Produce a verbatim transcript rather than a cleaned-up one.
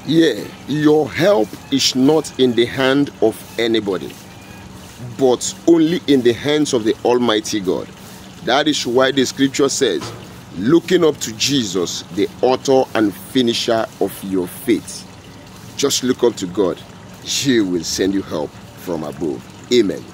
Yeah, your help is not in the hand of anybody, but only in the hands of the Almighty God. That is why the scripture says, looking up to Jesus, the author and finisher of your faith. Just look up to God. He will send you help from above. Amen.